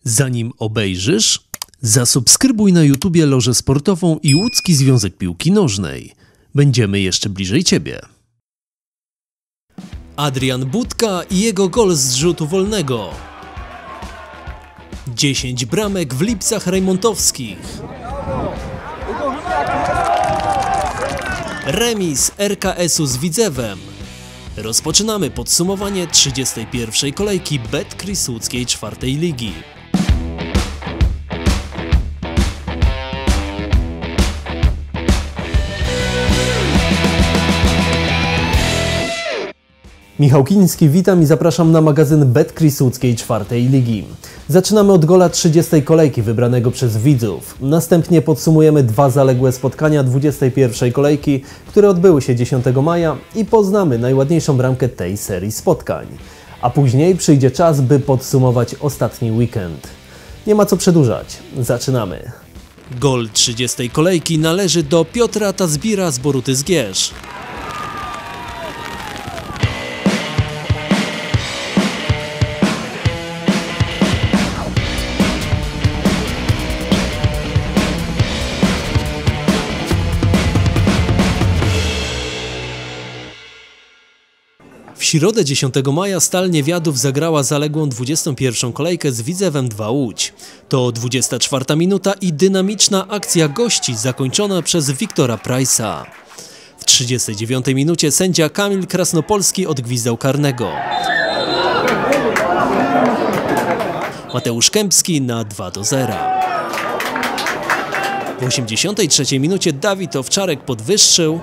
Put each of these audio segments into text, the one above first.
Zanim obejrzysz, zasubskrybuj na YouTubie Lożę Sportową i Łódzki Związek Piłki Nożnej. Będziemy jeszcze bliżej Ciebie. Adrian Budka i jego gol z rzutu wolnego. 10 bramek w Lipcach Rejmontowskich. Remis RKS-u z Widzewem. Rozpoczynamy podsumowanie 31. kolejki Betcris Łódzkiej 4. Ligi. Michał Kiński, witam i zapraszam na magazyn Betcris Łódzkiej 4. Ligi. Zaczynamy od gola 30. kolejki wybranego przez widzów. Następnie podsumujemy dwa zaległe spotkania 21. kolejki, które odbyły się 10 maja i poznamy najładniejszą bramkę tej serii spotkań. A później przyjdzie czas, by podsumować ostatni weekend. Nie ma co przedłużać. Zaczynamy. Gol 30. kolejki należy do Piotra Tazbira z Boruty Zgierz. W środę 10 maja Stal Niewiadów zagrała zaległą 21. kolejkę z Widzewem 2 Łódź. To 24 minuta i dynamiczna akcja gości zakończona przez Wiktora Price'a. W 39 minucie sędzia Kamil Krasnopolski odgwizdał karnego. Mateusz Kępski na 2-0. W 83 minucie Dawid Owczarek podwyższył,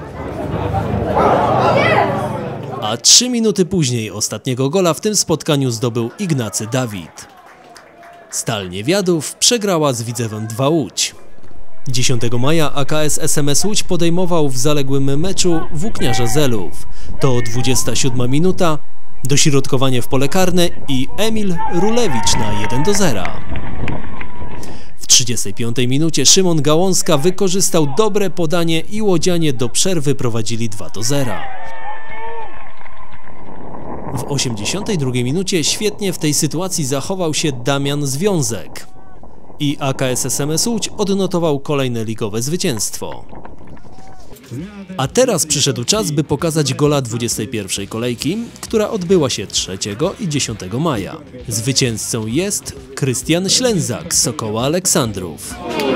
a 3 minuty później ostatniego gola w tym spotkaniu zdobył Ignacy Dawid. Stal Niewiadów przegrała z Widzewem 2 Łódź. 10 maja AKS SMS Łódź podejmował w zaległym meczu Włókniarza Zelów. To 27 minuta, dośrodkowanie w pole karne i Emil Rulewicz na 1-0. W 35 minucie Szymon Gałązka wykorzystał dobre podanie i łodzianie do przerwy prowadzili 2-0. W 82 minucie świetnie w tej sytuacji zachował się Damian Związek i AKS SMS Łódź odnotował kolejne ligowe zwycięstwo. A teraz przyszedł czas, by pokazać gola 21. kolejki, która odbyła się 3 i 10 maja. Zwycięzcą jest Krystian Ślęzak z Sokoła Aleksandrów.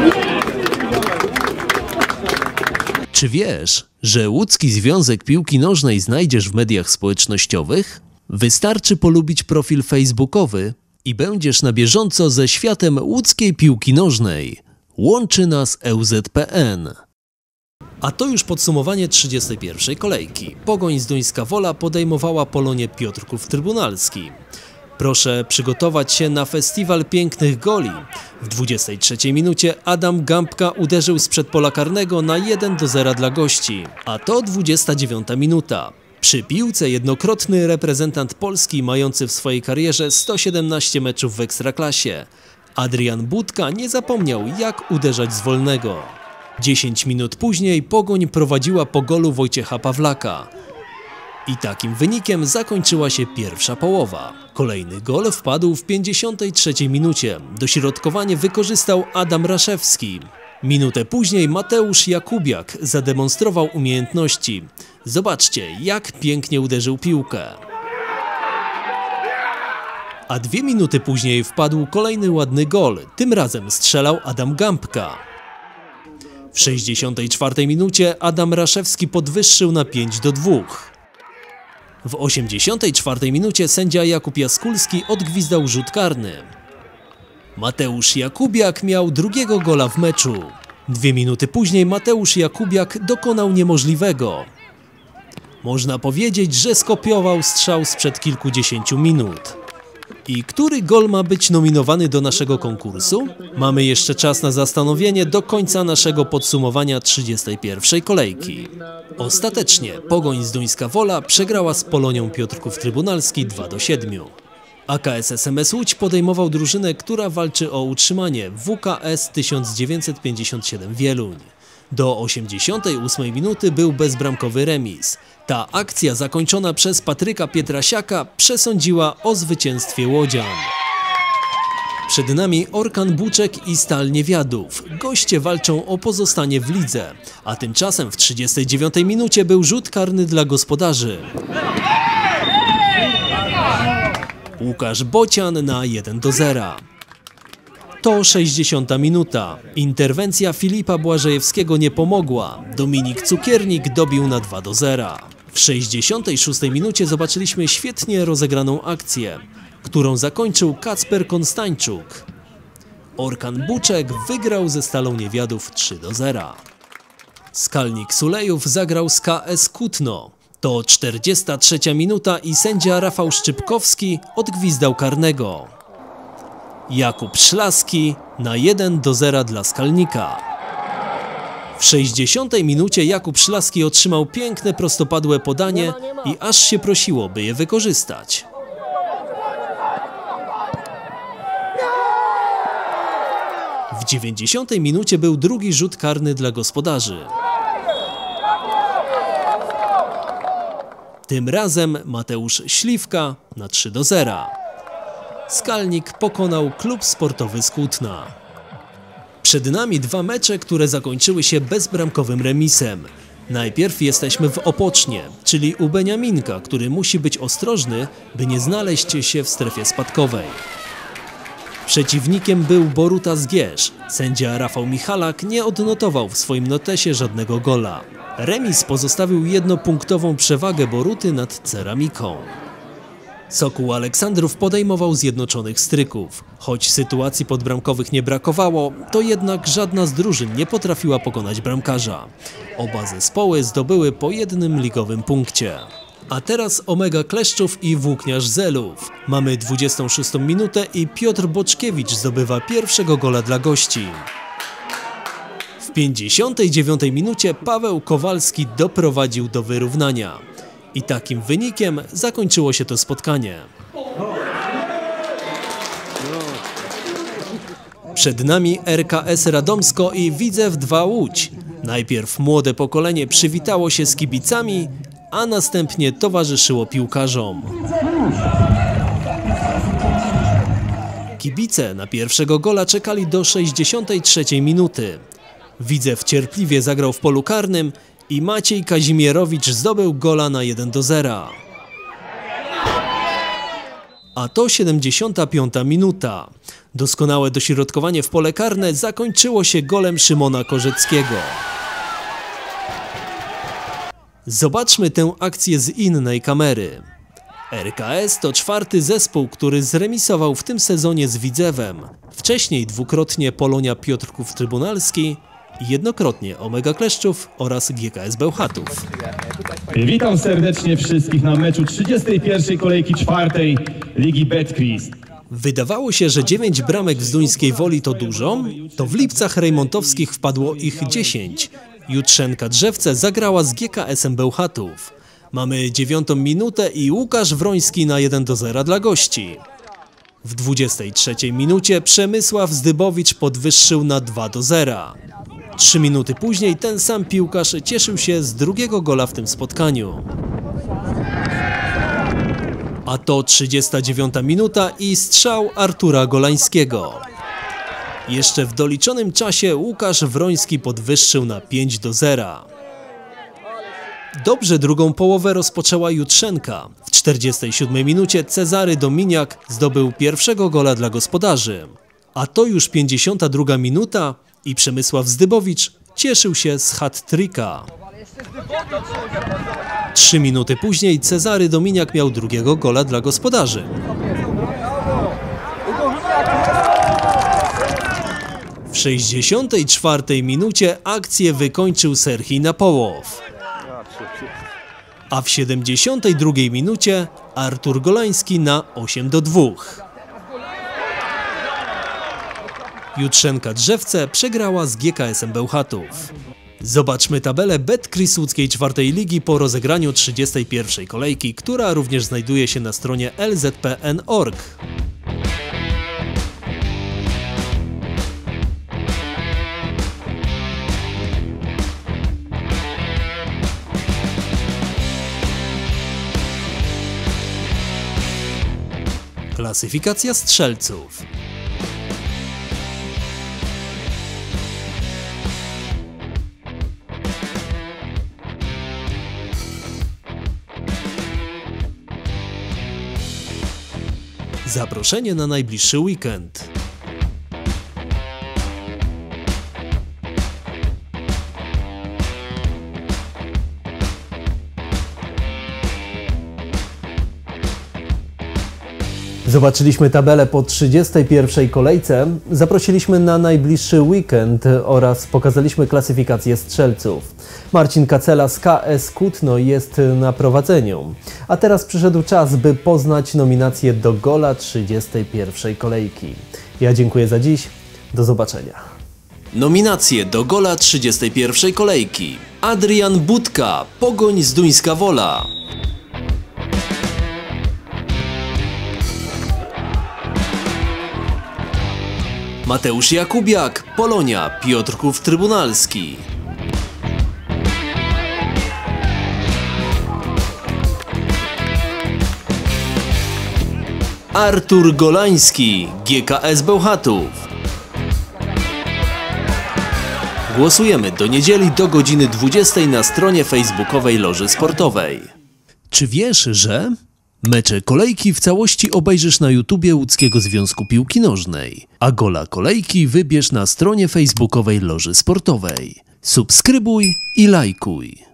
Czy wiesz, że Łódzki Związek Piłki Nożnej znajdziesz w mediach społecznościowych? Wystarczy polubić profil facebookowy i będziesz na bieżąco ze światem łódzkiej piłki nożnej. Łączy nas ŁZPN. A to już podsumowanie 31. kolejki. Pogoń Zduńska Wola podejmowała Polonię Piotrków Trybunalski. Proszę przygotować się na festiwal pięknych goli. W 23 minucie Adam Gąbka uderzył sprzed pola karnego na 1-0 dla gości. A to 29 minuta. Przy piłce jednokrotny reprezentant Polski mający w swojej karierze 117 meczów w Ekstraklasie. Adrian Budka nie zapomniał, jak uderzać z wolnego. 10 minut później Pogoń prowadziła po golu Wojciecha Pawlaka. I takim wynikiem zakończyła się pierwsza połowa. Kolejny gol wpadł w 53 minucie. Dośrodkowanie wykorzystał Adam Raszewski. Minutę później Mateusz Jakubiak zademonstrował umiejętności. Zobaczcie, jak pięknie uderzył piłkę. A 2 minuty później wpadł kolejny ładny gol. Tym razem strzelał Adam Gąbka. W 64 minucie Adam Raszewski podwyższył na 5-2. W 84 minucie sędzia Jakub Jaskulski odgwizdał rzut karny. Mateusz Jakubiak miał drugiego gola w meczu. 2 minuty później Mateusz Jakubiak dokonał niemożliwego. Można powiedzieć, że skopiował strzał sprzed kilkudziesięciu minut. I który gol ma być nominowany do naszego konkursu? Mamy jeszcze czas na zastanowienie do końca naszego podsumowania 31. kolejki. Ostatecznie Pogoń Zduńska Wola przegrała z Polonią Piotrków Trybunalski 2-7. AKS SMS Łódź podejmował drużynę, która walczy o utrzymanie, WKS 1957 Wieluń. Do 88 minuty był bezbramkowy remis. Ta akcja zakończona przez Patryka Pietrasiaka przesądziła o zwycięstwie łodzian. Przed nami Orkan Buczek i Stal Niewiadów. Goście walczą o pozostanie w lidze, a tymczasem w 39 minucie był rzut karny dla gospodarzy. Łukasz Bocian na 1-0. To 60 minuta. Interwencja Filipa Błażejewskiego nie pomogła. Dominik Cukiernik dobił na 2-0. W 66 minucie zobaczyliśmy świetnie rozegraną akcję, którą zakończył Kacper Konstańczuk. Orkan Buczek wygrał ze Stalą Niewiadów 3-0. Skalnik Sulejów zagrał z KS Kutno. To 43 minuta i sędzia Rafał Szczypkowski odgwizdał karnego. Jakub Szlaski na 1-0 dla Skalnika. W 60 minucie Jakub Szlaski otrzymał piękne prostopadłe podanie i aż się prosiło, by je wykorzystać. W 90 minucie był drugi rzut karny dla gospodarzy. Tym razem Mateusz Śliwka na 3-0. Skalnik pokonał klub sportowy z Kutna. Przed nami dwa mecze, które zakończyły się bezbramkowym remisem. Najpierw jesteśmy w Opocznie, czyli u Beniaminka, który musi być ostrożny, by nie znaleźć się w strefie spadkowej. Przeciwnikiem był Boruta Zgierz. Sędzia Rafał Michalak nie odnotował w swoim notesie żadnego gola. Remis pozostawił jednopunktową przewagę Boruty nad Ceramiką. Sokół Aleksandrów podejmował Zjednoczonych Stryków. Choć sytuacji podbramkowych nie brakowało, to jednak żadna z drużyn nie potrafiła pokonać bramkarza. Oba zespoły zdobyły po jednym ligowym punkcie. A teraz Omega Kleszczów i Włókniarz Zelów. Mamy 26 minutę i Piotr Boczkiewicz zdobywa pierwszego gola dla gości. W 59 minucie Paweł Kowalski doprowadził do wyrównania. I takim wynikiem zakończyło się to spotkanie. Przed nami RKS Radomsko i Widzew 2 Łódź. Najpierw młode pokolenie przywitało się z kibicami, a następnie towarzyszyło piłkarzom. Kibice na pierwszego gola czekali do 63 minuty. Widzew cierpliwie zagrał w polu karnym i Maciej Kazimierowicz zdobył gola na 1-0. A to 75 minuta. Doskonałe dośrodkowanie w pole karne zakończyło się golem Szymona Korzeckiego. Zobaczmy tę akcję z innej kamery. RKS to czwarty zespół, który zremisował w tym sezonie z Widzewem. Wcześniej dwukrotnie Polonia Piotrków Trybunalski, jednokrotnie Omega Kleszczów oraz GKS Bełchatów. Witam serdecznie wszystkich na meczu 31. kolejki 4. Ligi Betcris. Wydawało się, że 9 bramek w Zduńskiej Woli to dużo, to w Lipcach Rejmontowskich wpadło ich 10. Jutrzenka Drzewce zagrała z GKS-em Bełchatów. Mamy 9 minutę i Łukasz Wroński na 1-0 dla gości. W 23 minucie Przemysław Zdybowicz podwyższył na 2-0. 3 minuty później ten sam piłkarz cieszył się z drugiego gola w tym spotkaniu. A to 39 minuta i strzał Artura Golańskiego. Jeszcze w doliczonym czasie Łukasz Wroński podwyższył na 5-0. Dobrze drugą połowę rozpoczęła Jutrzenka. W 47 minucie Cezary Dominiak zdobył pierwszego gola dla gospodarzy. A to już 52 minuta i Przemysław Zdybowicz cieszył się z hat-tricka. 3 minuty później Cezary Dominiak miał drugiego gola dla gospodarzy. W 64 minucie akcję wykończył Serhii Napołow. A w 72 minucie Artur Golański na 8-2. Jutrzenka Drzewce przegrała z GKS-em Bełchatów. Zobaczmy tabelę Betcris łódzkiej 4. ligi po rozegraniu 31. kolejki, która również znajduje się na stronie lzpn.org. Klasyfikacja strzelców. Zaproszenie na najbliższy weekend. Zobaczyliśmy tabelę po 31. kolejce, zaprosiliśmy na najbliższy weekend oraz pokazaliśmy klasyfikację strzelców. Marcin Kacela z KS Kutno jest na prowadzeniu. A teraz przyszedł czas, by poznać nominacje do gola 31. kolejki. Ja dziękuję za dziś, do zobaczenia. Nominacje do gola 31. kolejki. Adrian Budka, Pogoń Zduńska Wola. Mateusz Jakubiak, Polonia, Piotrków Trybunalski. Artur Golański, GKS Bełchatów. Głosujemy do niedzieli do godziny 20 na stronie facebookowej Loży Sportowej. Czy wiesz, że... Mecze kolejki w całości obejrzysz na YouTubie Łódzkiego Związku Piłki Nożnej, a gola kolejki wybierz na stronie facebookowej Loży Sportowej. Subskrybuj i lajkuj.